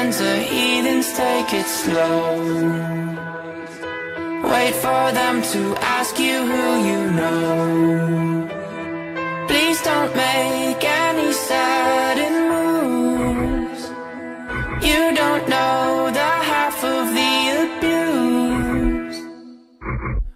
friends are heathens, take it slow. Wait for them to ask you who you know. Please don't make any sudden moves. You don't